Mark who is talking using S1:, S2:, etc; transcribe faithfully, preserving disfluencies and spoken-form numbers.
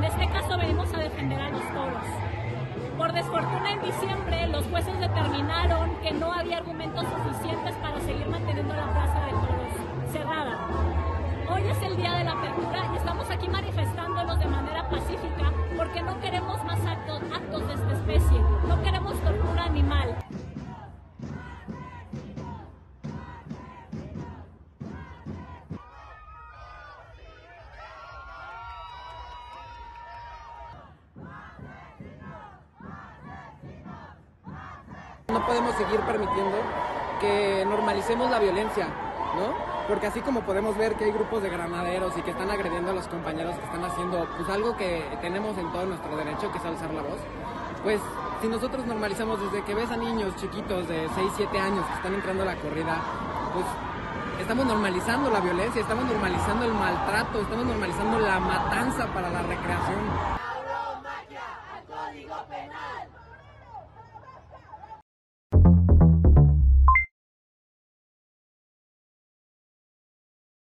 S1: este caso venimos a defender a los toros. Por desfortuna, en diciembre los jueces determinaron que no había argumentos suficientes para seguir manteniendo la plaza de toros cerrada. Hoy es el día de la apertura y estamos aquí manifestándonos de manera pacífica porque no queremos más actos, actos de esta especie, no queremos tortura animal.
S2: No podemos seguir permitiendo que normalicemos la violencia, ¿no? Porque así como podemos ver que hay grupos de granaderos y que están agrediendo a los compañeros que están haciendo pues algo que tenemos en todo nuestro derecho, que es alzar la voz, pues si nosotros normalizamos desde que ves a niños chiquitos de seis, siete años que están entrando a la corrida, pues estamos normalizando la violencia, estamos normalizando el maltrato, estamos normalizando la matanza para la recreación.
S3: Tauromaquia al Código Penal.